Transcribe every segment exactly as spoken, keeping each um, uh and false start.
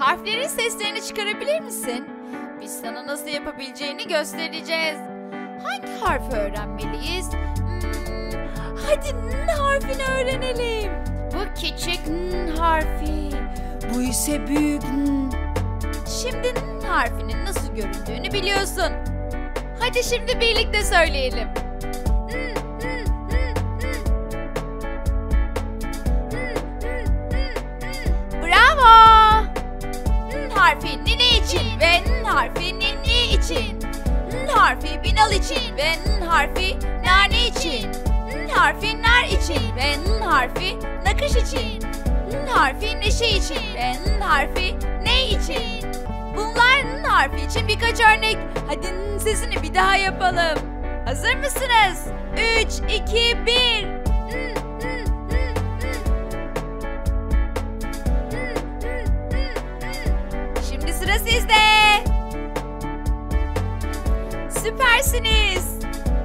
Harflerin seslerini çıkarabilir misin? Biz sana nasıl yapabileceğini göstereceğiz. Hangi harfi öğrenmeliyiz? Hmm, hadi N harfini öğrenelim. Bu küçük N harfi. Bu ise büyük N. Şimdi N harfinin nasıl göründüğünü biliyorsun. Hadi şimdi birlikte söyleyelim. N, N, N, N. N, N, N, N. Bravo! N harfi nine için ve N harfi ninni için. N harfi Binal için ve N harfi nane için. N harfi nar için ve N harfi nakış için. N harfi neşe için ve N harfi ne için. Bunlar N harfi için birkaç örnek. Hadi N sesini bir daha yapalım. Hazır mısınız? Üç, iki, bir. N, N, N, N. N, N, N, N. Şimdi sıra sizde. Süpersiniz.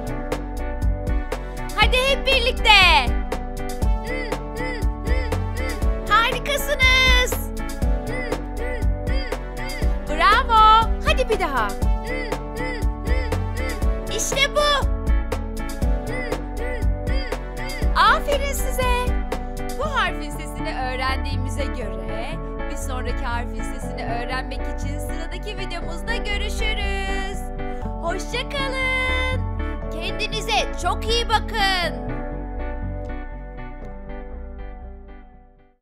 Hadi hep birlikte. N, N, N, N. Harikasınız. N, N, N, N. Bravo. Hadi bir daha. N, N, N, N. İşte bu. N, N, N, N. Aferin size. Bu harfin sesini öğrendiğimize göre bir sonraki harfin sesini öğrenmek için sıradaki videomuzda görüşürüz. Hoşça kalın. Kendinize çok iyi bakın.